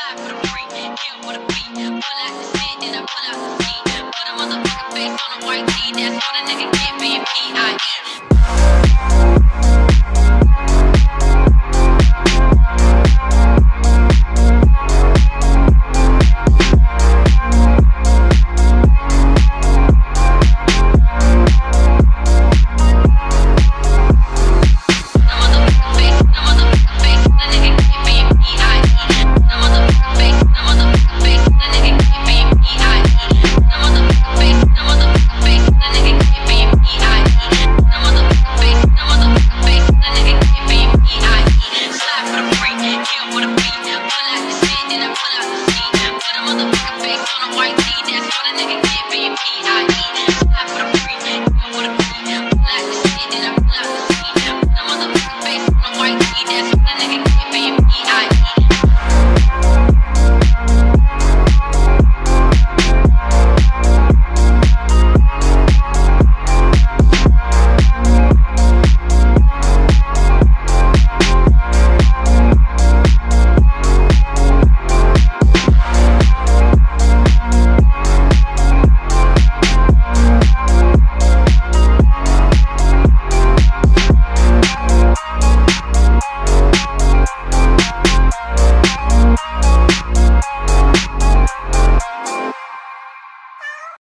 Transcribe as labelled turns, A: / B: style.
A: slide for the free, kill with a beat. Pull out the seat, then I pull out the seat. Put a motherfucking face on a white tee. That's what a nigga get being P.I.E. Slide for the free, kill with a beat. Pull out the seat, then I pull out the seat.